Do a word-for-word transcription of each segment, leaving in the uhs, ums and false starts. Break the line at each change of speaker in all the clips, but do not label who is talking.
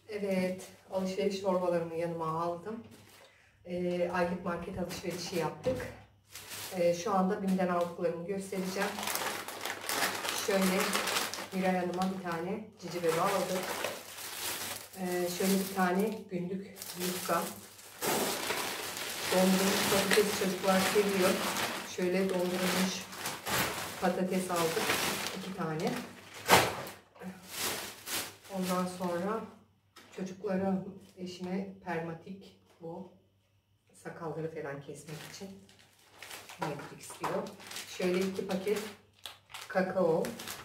Evet, alışveriş torbalarımı yanıma aldım. E, aylık market alışverişi yaptık. E, şu anda BİM'den aldıklarımı göstereceğim. Şöyle Miray Hanım'a bir tane cici bebe aldık. E, şöyle bir tane günlük yufka. Dondurulmuş patates çocuklar seviyor. Şöyle dondurulmuş patates aldık. iki tane. Ondan sonra çocuklara, eşime permatik, bu sakalları falan kesmek için Matrix diyor. Şöyle iki paket kakao,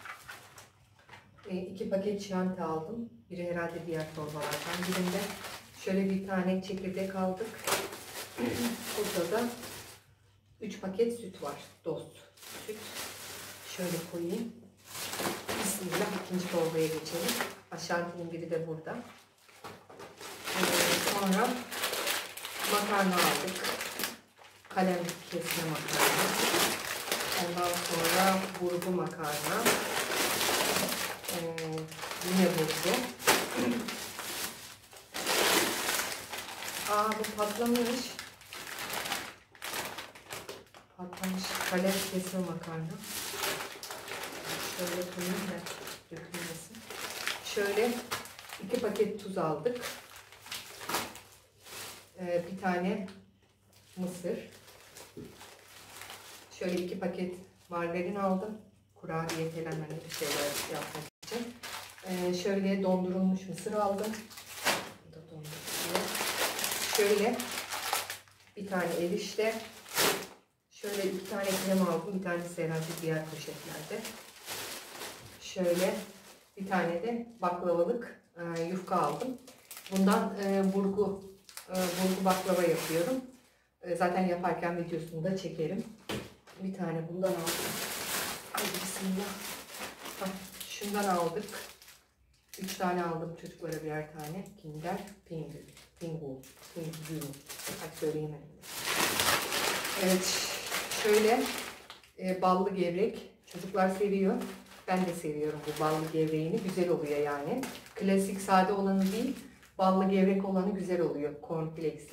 iki paket çanta aldım. Biri herhalde diğer torbalardan birinde. Şöyle bir tane çekirdek aldık. Burada da üç paket süt var. Dost süt. Şöyle koyayım. Bismillah, ikinci torbaya geçelim. Aşantinin biri de burada. Ee, sonra makarna aldık. Kalemlik kesme makarna. Ondan sonra burgu makarna. Ee, yine burgu. Aa, bu patlamış. Patlamış kalem kesme makarna. Şöyle koyayım da dökülmesin. Şöyle iki paket tuz aldık. Ee, bir tane mısır. Şöyle iki paket margarin aldım. Kurabiye falan hani bir şeyler yapmak için. Ee, şöyle dondurulmuş mısır aldım. Bu da donduruluyor. Şöyle bir tane erişte. Şöyle iki tane krem aldım. Bir tanesi herhalde diğer poşetlerde. Şöyle bir tane de baklavalık e, yufka aldım. Bundan e, burgu, e, burgu baklava yapıyorum. E, zaten yaparken videosunu da çekerim. Bir tane bundan aldım. Hadi bismillah. Bak, şundan aldık. Üç tane aldım çocuklara birer tane. Kinder, Pingu, Pingu, Pingu. Hadi söyleyemedim. Evet, şöyle e, ballı gevrek. Çocuklar seviyor. Ben de seviyorum bu ballı gevreğini. Güzel oluyor yani. Klasik sade olanı değil, ballı gevrek olanı güzel oluyor. Cornflakes'li.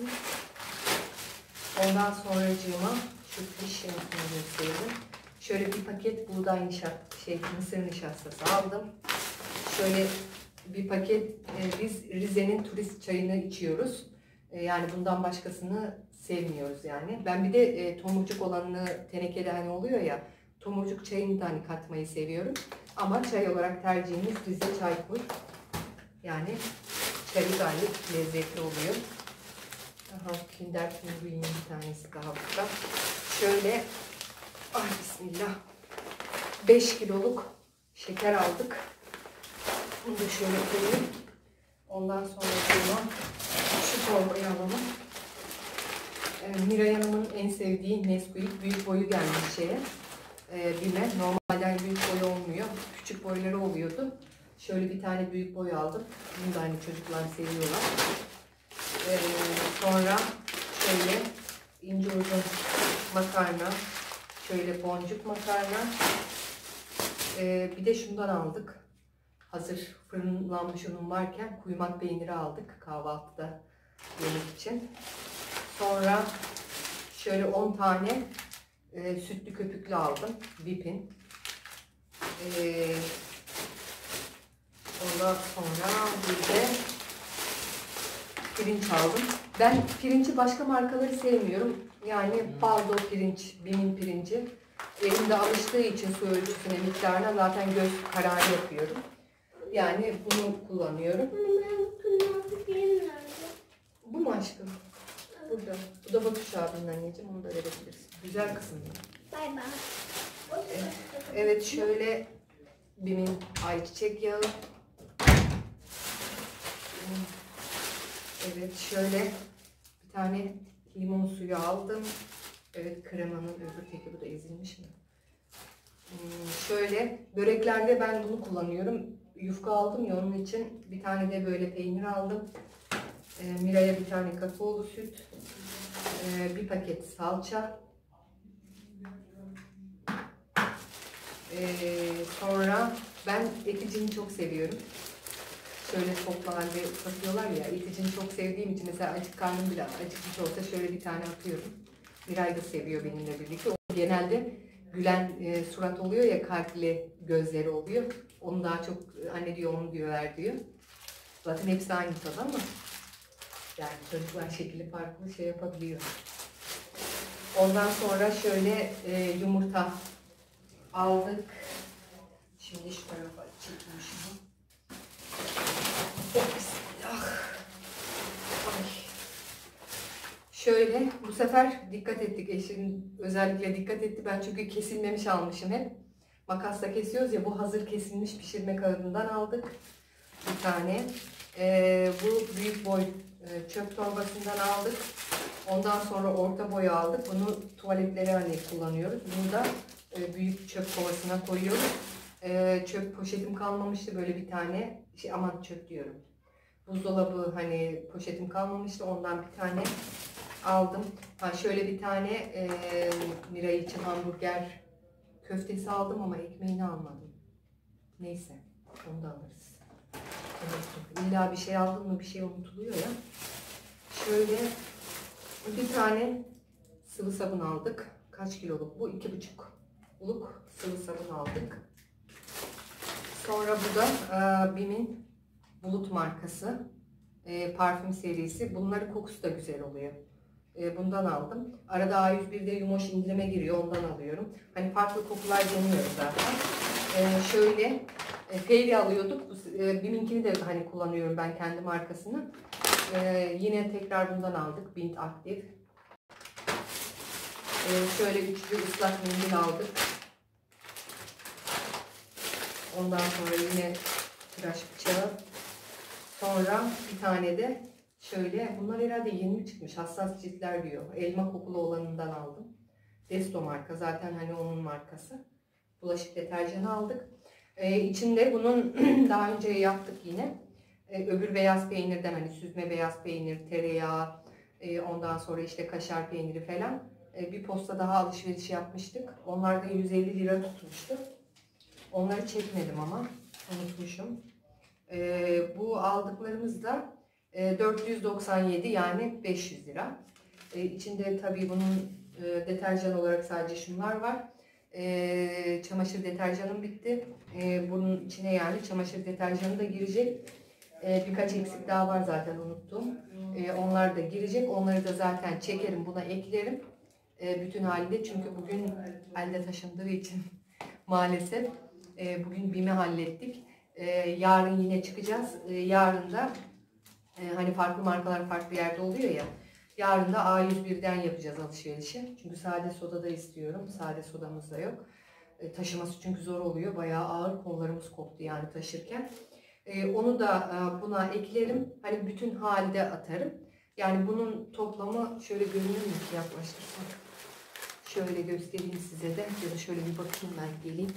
Ondan sonracığıma şu fiş yapımı göstereyim. Şöyle bir paket buğday nişastası, şey, mısır nişastası aldım. Şöyle bir paket, e, biz Rize'nin turist çayını içiyoruz. E, yani bundan başkasını sevmiyoruz yani. Ben bir de e, tomurcuk olanını, tenekede hani oluyor ya, tomurcuk çayını da hani katmayı seviyorum. Ama çay olarak tercihimiz Rize Çaykur. Yani çayı gayet lezzetli oluyor. Aha, Kinder Pinguin'in bir tanesi daha burada. Şöyle, ay bismillah, beş kiloluk şeker aldık. Bunu da şöyle koyayım. Ondan sonra şu torbayı alalım. Ee, Miray Hanım'ın en sevdiği Nesquik büyük boyu gelmiş şeye. Ee, BİM'e. Normalden büyük boy olmuyor. Küçük boyları oluyordu. Şöyle bir tane büyük boy aldım. Bunu da hani çocuklar seviyorlar. Ee, sonra şöyle ince uzun makarna. Şöyle boncuk makarna. Ee, bir de şundan aldık. Hazır fırınlanmış unum varken kuymak peyniri aldık kahvaltıda yemek için. Sonra şöyle on tane e, sütlü köpüklü aldım. Bip'in. E, ondan sonra bir de pirinç aldım. Ben pirinci başka markaları sevmiyorum. Yani Baldo pirinç, BİM'in pirinci. Elimde alıştığı için su ölçüsüne, miktarına zaten göz kararı yapıyorum. Yani bunu kullanıyorum. Bu mu aşkım? Burada. Bu da Bakış abinin anneciğim. Onu da verebilirsin. Güzel kızım.
Bay bay.
Evet, evet şöyle BİM'in ayçiçek yağı. Evet şöyle bir tane limon suyu aldım. Evet kremanın öbür teki, bu da ezilmiş mi? Hmm, şöyle böreklerde ben bunu kullanıyorum. Yufka aldım ya, onun için bir tane de böyle peynir aldım. E, Miray'a bir tane kakaolu süt. E, bir paket salça. E, sonra ben eticini çok seviyorum. şöyle toplu halde satıyorlar ya. Eticini çok sevdiğim için mesela acık karnım bile acıkmış olsa şöyle bir tane atıyorum. Miray da seviyor benimle birlikte. O genelde gülen e, surat oluyor ya, kalpli gözleri oluyor. Onu daha çok anne diyor, onu diyor, ver diyor. Zaten hepsi aynı tadı ama yani çocuklar şekli farklı şey yapabiliyor. Ondan sonra şöyle e, yumurta aldık. Şimdi şu tarafa çekeyim şunu. Oh, bismillah. Ay. Şöyle bu sefer dikkat ettik, eşim özellikle dikkat etti. Ben çünkü kesilmemiş almışım hep. Makasla kesiyoruz ya, bu hazır kesilmiş pişirme kağıdından aldık bir tane. Ee, bu büyük boy e, çöp torbasından aldık. Ondan sonra orta boy aldık. Bunu tuvaletlere hani kullanıyoruz. Bunu da e, büyük çöp kovasına koyuyoruz. E, çöp poşetim kalmamıştı, böyle bir tane şey, aman çöp diyorum. Buzdolabı hani poşetim kalmamıştı, ondan bir tane aldım. Ha, şöyle bir tane e, Miray için hamburger köftesi aldım ama ekmeğini almadım. Neyse, onu da alırız. Evet, İlla bir şey aldın mı bir şey unutuluyor ya. Şöyle bir tane sıvı sabun aldık. Kaç kiloluk bu? iki buçuk kiloluk sıvı sabun aldık. Sonra bu da e, Bim'in Bulut markası e, parfüm serisi. Bunların kokusu da güzel oluyor. E, bundan aldım. Arada A yüz bir'de Yumoş indirime giriyor, ondan alıyorum. Hani farklı kokular deniyoruz zaten. E, şöyle e, Fairy alıyorduk. E, Bim'inkini de hani kullanıyorum ben, kendi markasını. E, yine tekrar bundan aldık. Bint Aktif. E, şöyle üçlü ıslak mendil aldık. Ondan sonra yine tıraş bıçağı. Sonra bir tane de şöyle, bunlar herhalde yeni çıkmış, hassas ciltler diyor. Elma kokulu olanından aldım. Desto marka, zaten hani onun markası. Bulaşık deterjanı aldık. Ee, içinde bunun daha önce yaptık yine. Ee, öbür beyaz peynirden, hani süzme beyaz peynir, tereyağı, e, ondan sonra işte kaşar peyniri falan. E, bir posta daha alışveriş yapmıştık. Onlar da yüz elli lira tutmuştu. Onları çekmedim ama unutmuşum. Ee, bu aldıklarımız da e, dört yüz doksan yedi, yani beş yüz lira. E, içinde tabii bunun e, deterjan olarak sadece şunlar var. E, çamaşır deterjanım bitti. E, bunun içine yani çamaşır deterjanı da girecek. E, birkaç eksik daha var zaten, unuttum. E, onlar da girecek. Onları da zaten çekerim, buna eklerim. E, bütün halinde, çünkü bugün elde taşındığı için maalesef e, bugün Bim'i hallettik. Ee, yarın yine çıkacağız. Ee, yarın da e, hani farklı markalar farklı yerde oluyor ya. Yarın da A yüz bir'den yapacağız alışverişi. Çünkü sade soda da istiyorum. Sade sodamız da yok. E, taşıması çünkü zor oluyor. Bayağı ağır, kollarımız koptu yani taşırken. E, onu da e, buna eklerim. Hani bütün halde atarım. Yani bunun toplamı şöyle görünür mü ki, yaklaştırsak? Şöyle göstereyim size de. Ya da şöyle bir bakayım, ben geleyim.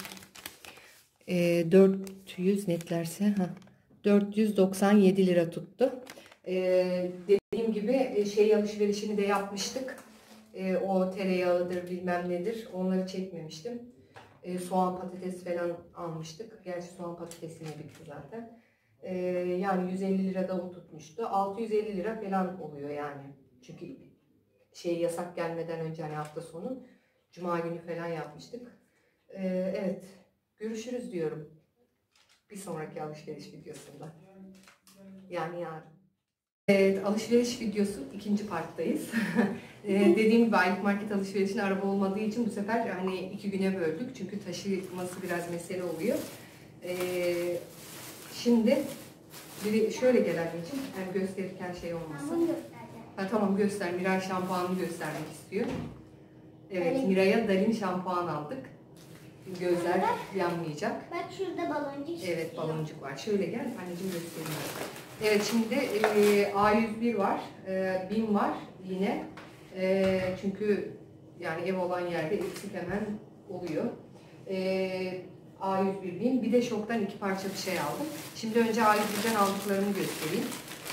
E, dört yüz netlerse ha, dört yüz doksan yedi lira tuttu. E, dediğim gibi şey alışverişini de yapmıştık. E, o tereyağıdır bilmem nedir, onları çekmemiştim. E, soğan patates falan almıştık. Gerçi soğan patatesine bitti zaten. E, yani yüz elli lira da o tutmuştu. altı yüz elli lira falan oluyor yani. Çünkü şey yasak gelmeden önce, hani hafta sonu Cuma günü falan yapmıştık. E, evet. Görüşürüz diyorum bir sonraki alışveriş videosunda. Yani yarın. Evet, alışveriş videosu ikinci parttayız. ee, dediğim gibi aylık market alışverişine araba olmadığı için bu sefer hani iki güne böldük. Çünkü taşıması biraz mesele oluyor. Ee, şimdi biri şöyle gel anneciğim. Yani gösterirken şey olmasın. Ha, tamam göster. Miray şampuanını göstermek istiyor. Evet, Miray'a Dalin şampuan aldık. Gözler yanmayacak.
Bak şurada baloncuk.
Evet, baloncuk var. Şöyle gel anneciğim, göstereyim. Evet, şimdi e, A yüz bir var, e, Bim var yine. E, çünkü yani ev olan yerde eksik hemen oluyor. E, A yüz bir Bim, bir de Şok'tan iki parça bir şey aldım. Şimdi önce A yüz bir'den aldıklarımı göstereyim.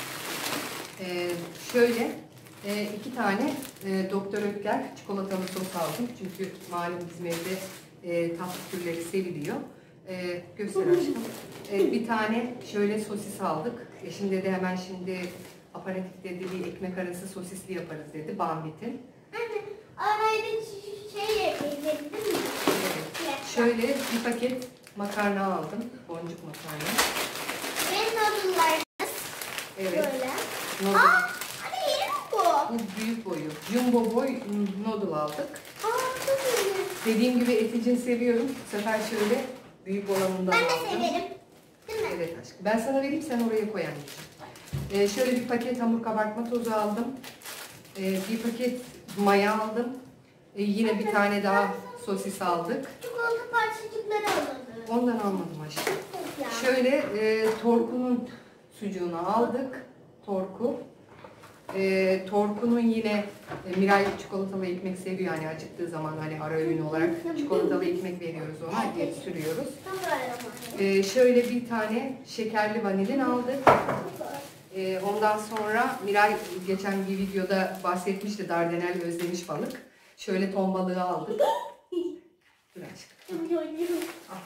E, şöyle e, iki tane e, Doktor Ötker çikolatalı sos aldım. Çünkü malum bizim evde E, tatlı türleri seviliyor. Ee, göster aşkım. Ee, bir tane şöyle sosis aldık. Eşim dedi hemen şimdi aparatif dedi bir ekmek arası sosisli yaparız dedi. Bambit'in.
Anne, arayı da şey yapayım dedi değil mi?
Evet. Şöyle bir paket makarna aldım. Boncuk makarna.
Ve noodle'larımız.
Evet.
Böyle.
Noodle.
Aa, anne yeni mi bu?
Bu büyük boyu. Jumbo boy noodle aldık.
Aa, çok iyi.
Dediğim gibi eticin seviyorum. Bu sefer şöyle büyük olanından
Ben de
aldım.
severim. Değil mi?
Evet aşkım. Ben sana vereyim, sen oraya koy anneciğim. Ee, şöyle bir paket hamur kabartma tozu aldım. Ee, bir paket maya aldım. Ee, yine bir tane daha sosis aldık.
Çikolata parçacıkları alalım.
Ondan almadım aşkım.
Ya.
Şöyle e, Torku'nun sucuğunu aldık. Torku. E, Torku'nun yine e, Miray çikolatalı ekmek seviyor, yani acıktığı zaman hani ara öğün olarak çikolatalı ekmek veriyoruz ona, diye sürüyoruz. E, şöyle bir tane şekerli vanilin aldık. E, ondan sonra Miray geçen bir videoda bahsetmişti, Dardanel özlemiş balık. Şöyle ton balığı aldık. Dur aşkım. Al.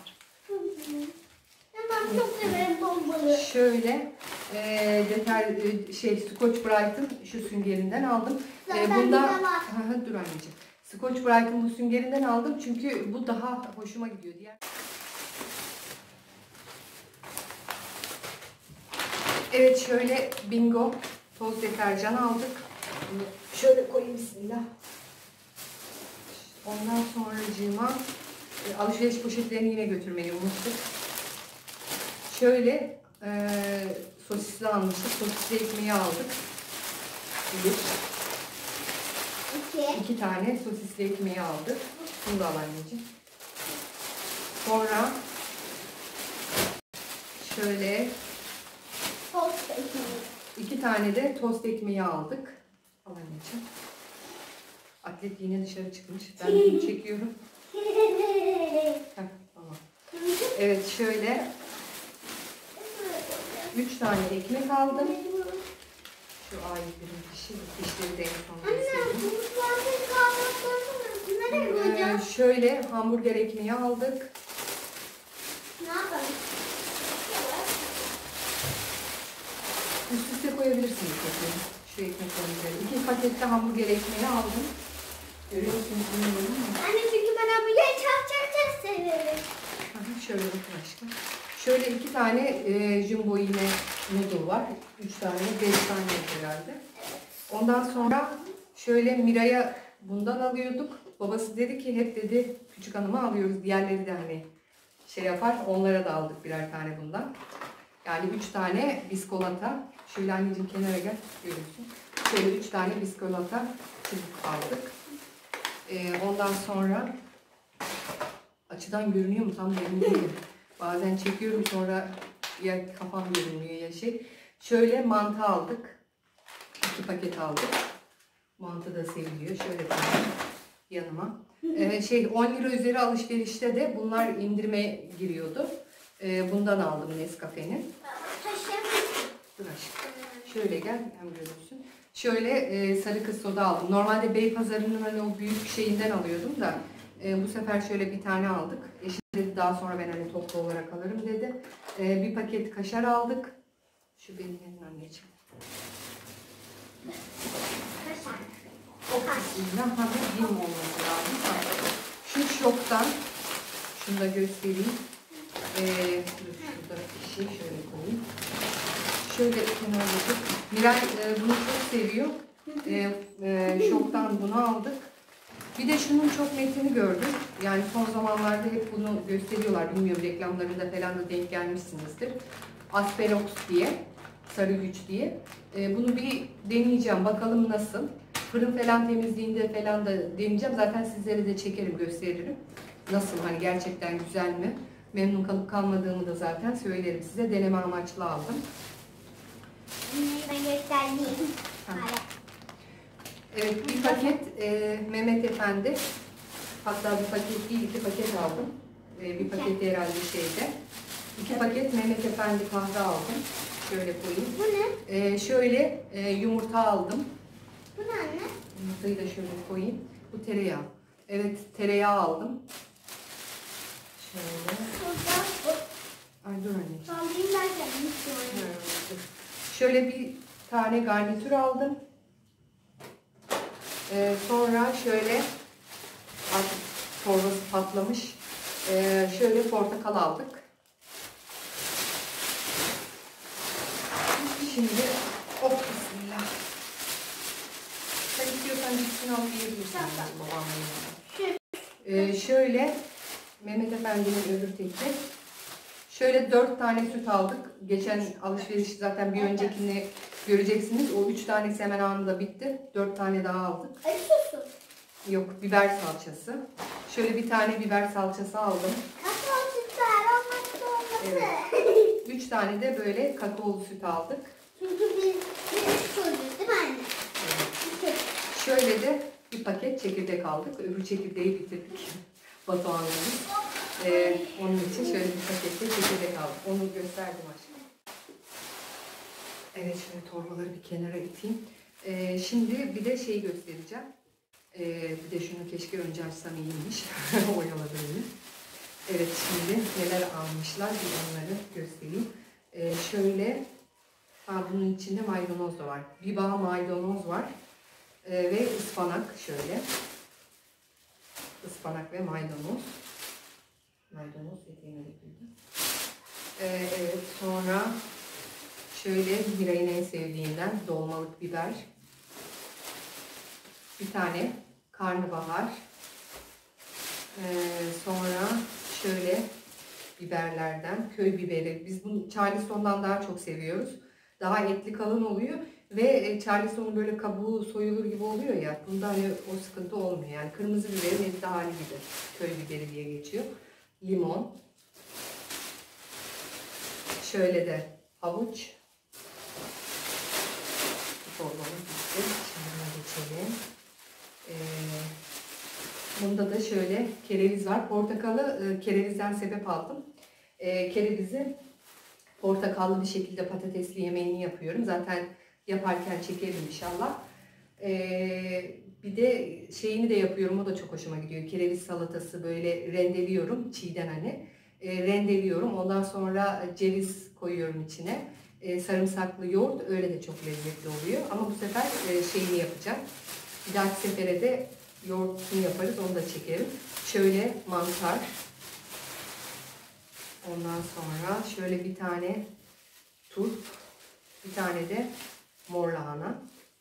Ben çok severim ton balığı.
Şöyle e, deter, e, şey Scotch Brite'ın şu süngerinden aldım. E,
Zaten
bunda
bir de var.
Aha, dur anneciğim. Scotch Brite'ın bu süngerinden aldım çünkü bu daha hoşuma gidiyor diğer. Evet, şöyle Bingo toz deterjan aldık. Bunu şöyle koyayım, bismillah. Ondan sonracığıma e, alışveriş poşetlerini yine götürmeyi unuttuk. Şöyle e, sosisli almıştık. Sosisli ekmeği aldık. Bir.
İki.
İki tane sosisli ekmeği aldık. Bunu da al anneciğim. Sonra şöyle
Tost ekmeği.
iki tane de tost ekmeği aldık. Al anneciğim. Atlet yine dışarı çıkmış. Ben de bunu çekiyorum. Heh, tamam. Evet, şöyle üç tane ekmek aldım. Şu ayetlerin dişi, dişleri de en son
Anne,
göstereyim.
bu mutfağın kahvaltılarını nereye koyacağız?
Ee, şöyle hamburger ekmeği aldık.
Ne yapalım?
Üst üste koyabilirsiniz bakayım. Şu ekmeklerin üzerine. İki pakette hamburger ekmeği aldım. Görüyorsunuz bilmiyorum ama.
Anne çünkü ben hamburger çok çok çok severim.
Aha, şöyle bakın aşkım. Şöyle iki tane e, jumbo yine noodle var. Üç tane, beş tane herhalde. Ondan sonra şöyle Miray'a bundan alıyorduk. Babası dedi ki hep dedi küçük hanıma alıyoruz. Diğerleri de hani şey yapar. Onlara da aldık birer tane bundan. Yani üç tane biskolata. Şöyle anneciğim kenara gel. Görüyorsun. Şöyle üç tane biskolata çubuk aldık. Ee, ondan sonra açıdan görünüyor mu tam emin değilim. Bazen çekiyorum sonra ya kafam görünmüyor ya şey. Şöyle mantı aldık. İki paket aldık. Mantı da seviliyor. Şöyle koyayım yanıma. Ee, şey on lira üzeri alışverişte de bunlar indirime giriyordu. Ee, bundan aldım Nescafe'nin. Dur aşkım. Şöyle gel hem görürsün. Şöyle e, sarı kız soda aldım. Normalde Beypazarı'nın hani o büyük şeyinden alıyordum da e, bu sefer şöyle bir tane aldık. Eşim dedi daha sonra ben hani toplu olarak alırım dedi. E, bir paket kaşar aldık. Şu benim yerim anneciğim. O kısmıyla hafif dim olması lazım. Şu şoktan şunu da göstereyim. E, dur şurada bir şey şöyle koyayım. Şöyle kenara bakıp. Miray e, bunu çok seviyor. E, e, şoktan bunu aldık. Bir de şunun çok netini gördüm. Yani son zamanlarda hep bunu gösteriyorlar. Bilmiyorum reklamlarında falan da denk gelmişsinizdir. Asperox diye. Sarı güç diye. E, bunu bir deneyeceğim. Bakalım nasıl. Fırın falan temizliğinde falan da deneyeceğim. Zaten sizlere de çekerim, gösteririm. Nasıl, hani gerçekten güzel mi? Memnun kalıp kalmadığımı da zaten söylerim size. Deneme amaçlı aldım.
Ben göstereyim.
Evet, bir paket e, Mehmet Efendi. Hatta bir paket değil, iki paket aldım. E, bir paket herhalde şeyde. İki paket Mehmet Efendi kahve aldım. Şöyle koyayım.
Bu ne?
E, şöyle e, yumurta aldım.
Bu ne anne?
Yumurtayı da şöyle koyayım. Bu tereyağı. Evet, tereyağı aldım. Şöyle.
Burada
Ay dur anneciğim.
sallayayım derken hiç
Ha,
görmedim.
dur. Şöyle bir tane garnitür aldım. Ee, sonra şöyle artık torbası patlamış. Ee, şöyle portakal aldık. Şimdi oh bismillah. Sen istiyorsan cipsini alıp yiyebilirsin. Babamla yanında. Ee, şöyle Mehmet Efendi'nin öbür tekli. Şöyle dört tane süt aldık. Geçen alışveriş zaten bir öncekini göreceksiniz. O üç tanesi hemen anında bitti. Dört tane daha aldık.
Acıyorsun.
Yok, biber salçası. Şöyle bir tane biber salçası aldım.
Kakao sütler olmazsa olmazı.
Evet. Üç tane de böyle kakaolu süt aldık.
Çünkü biz, biz çocuğuz değil mi anne?
Evet. Şöyle de bir paket çekirdek aldık. Öbür çekirdeği bitirdik. Batuhan'ımız. Ee, onun için şöyle bir pakette çekirdek aldık. Onu gösterdim aşkım. Evet, şöyle torbaları bir kenara iteyim. Ee, şimdi bir de şeyi göstereceğim. Ee, bir de şunu keşke önce açsam iyiymiş. Oyaladı beni. Evet, şimdi neler almışlar bir onları göstereyim. Ee, şöyle, ha, bunun içinde maydanoz da var. Bir bağ maydanoz var. Ee, ve ıspanak şöyle. Ispanak ve maydanoz. Maydanoz eteğine döküldü. Ee, evet, sonra şöyle Miray'ın en sevdiğinden dolmalık biber. Bir tane karnabahar. Ee, sonra şöyle biberlerden köy biberi. Biz bunu Charleston'dan daha çok seviyoruz. Daha etli kalın oluyor ve Charleston'un böyle kabuğu soyulur gibi oluyor ya. Bunda hani o sıkıntı olmuyor. Yani kırmızı biberin etli hali gibi. Köy biberi diye geçiyor. Limon. Şöyle de havuç. Torbamız bitti. Şimdi buna geçelim. Ee, bunda da şöyle kereviz var. Portakalı e, kerevizden sebep aldım. E, kerevizi portakallı bir şekilde patatesli yemeğini yapıyorum. Zaten yaparken çekerim inşallah. E, bir de şeyini de yapıyorum. O da çok hoşuma gidiyor. Kereviz salatası böyle rendeliyorum. Çiğden hani. E, rendeliyorum. Ondan sonra ceviz koyuyorum içine. E, sarımsaklı yoğurt. Öyle de çok lezzetli oluyor. Ama bu sefer e, şeyini yapacağım. Bir dahaki sefere de yoğurtunu yaparız. Onu da çekerim. Şöyle mantar. Ondan sonra şöyle bir tane turp. Bir tane de mor lahana.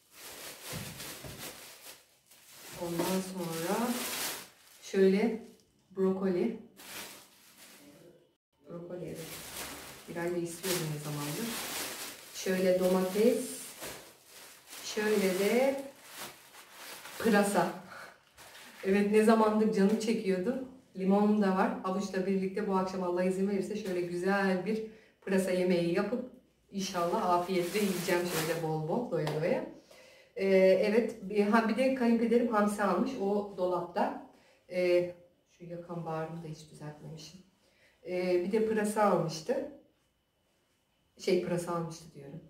Ondan sonra şöyle brokoli. Brokoli evet. Bir ayda istiyorum ne zamandır. Şöyle domates. Şöyle de pırasa. Evet, ne zamandır canım çekiyordu. Limonum da var. Havuçla birlikte bu akşam Allah izin verirse şöyle güzel bir pırasa yemeği yapıp inşallah afiyetle yiyeceğim şöyle bol bol doya doya. Ee, evet, ha bir de kayınpederim hamsi almış. O dolapta. Ee, şu yakan bağrımı da hiç düzeltmemişim. Ee, bir de pırasa almıştı. Şey pırasa almıştı diyorum.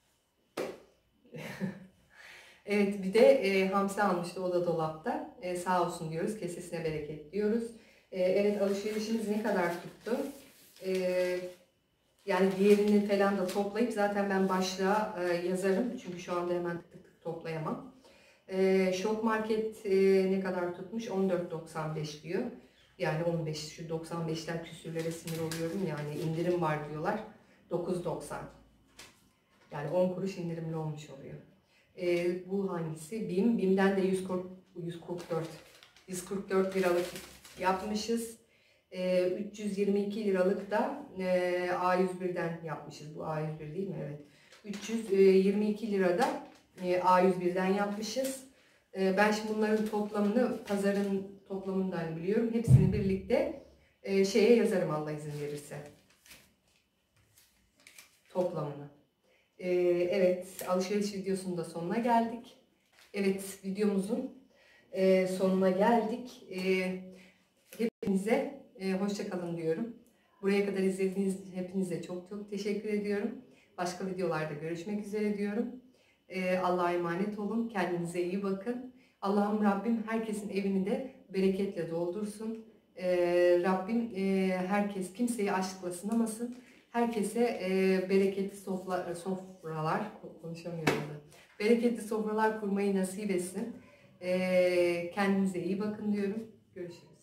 Evet, bir de e, hamsi almıştı, o da dolapta. E, sağ olsun diyoruz, kesesine bereket diyoruz. E, evet, alışverişimiz ne kadar tuttu? E, yani diğerini falan da toplayıp zaten ben başlığa e, yazarım. Çünkü şu anda hemen tık tık tık toplayamam. E, Şok Market e, ne kadar tutmuş? on dört doksan beş diyor. Yani on beş, şu doksan beşler küsürlere sinir oluyorum yani indirim var diyorlar. dokuz doksan. Yani on kuruş indirimli olmuş oluyor. Ee, bu hangisi? BİM. BİM'den de yüz kırk, yüz kırk dört, yüz kırk dört liralık yapmışız. Ee, üç yüz yirmi iki liralık da e, A yüz birden yapmışız. Bu A yüz bir değil mi? Evet. üç yüz yirmi iki lirada e, A yüz birden yapmışız. E, ben şimdi bunların toplamını, pazarın toplamını da hani biliyorum. Hepsini birlikte e, şeye yazarım Allah izin verirse. Toplamını. Ee, evet, alışveriş videosunun da sonuna geldik. Evet, videomuzun e, sonuna geldik. E, hepinize e, hoşça kalın diyorum. Buraya kadar izlediğiniz hepinize çok çok teşekkür ediyorum. Başka videolarda görüşmek üzere diyorum. E, Allah'a emanet olun. Kendinize iyi bakın. Allah'ım Rabbim herkesin evini de bereketle doldursun. Ee, Rabbim e, herkes, kimseyi açlıkla sınamasın. Herkese e, bereketli sofra, sofralar, konuşamıyorum da. Bereketli sofralar kurmayı nasip etsin. Ee, kendinize iyi bakın diyorum. Görüşürüz.